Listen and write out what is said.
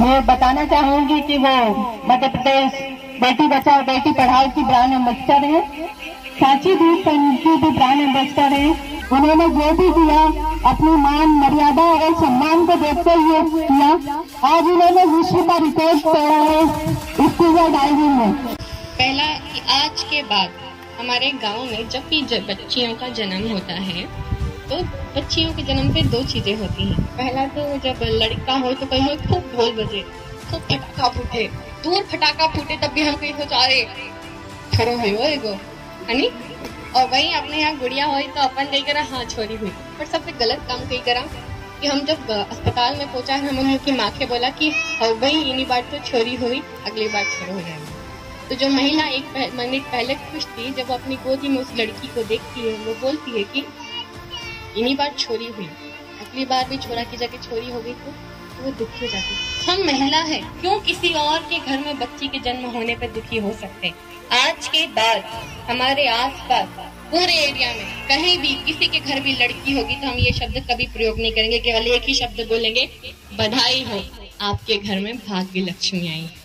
मैं बताना चाहूंगी कि वो मध्य प्रदेश बेटी बचाओ बेटी पढ़ाओ की ब्रांड एम्बेसडर है, सांची दूध की भी ब्रांड एम्बेसडर है। उन्होंने जो भी किया अपनी मान मर्यादा और सम्मान को देखते हुए किया। आज उन्होंने विश्व का रिकॉर्ड तोड़ा है स्कूबा डाइविंग में। पहला कि आज के बाद हमारे गांव में जब भी बच्चियों का जन्म होता है तो बच्चियों के जन्म पे दो चीजें होती हैं। पहला तो जब लड़का हो तो कहीं खूब ढोल बजे, खूब फटाका फूटे, दूर फटाका फूटे तब भी हम कहीं सोचा रहे खरो है वो है नी। और वहीं अपने यहाँ गुड़िया हुई तो अपन कही करा हाँ छोरी हुई। पर सबसे गलत काम कही करा कि हम जब अस्पताल में पहुंचा हम उनकी माँ के बोला कि वही इन्हीं बार तो छोरी हुई, अगली बार छोरो हो जाएगी। तो जो महिला एक मिनट पहले खुश थी, जब अपनी गोदी में उस लड़की को देखती है वो बोलती है कि इन्हीं बार छोरी हुई, अगली बार भी छोरा की जगह छोरी हो गई तो वो दुखी हो जाती। हम महिला है, क्यों किसी और के घर में बच्ची के जन्म होने पर दुखी हो सकते। आज के बाद हमारे आसपास पूरे एरिया में कहीं भी किसी के घर भी लड़की होगी तो हम ये शब्द कभी प्रयोग नहीं करेंगे, केवल एक ही शब्द बोलेंगे, बधाई हो आपके घर में भाग्य लक्ष्मी आई।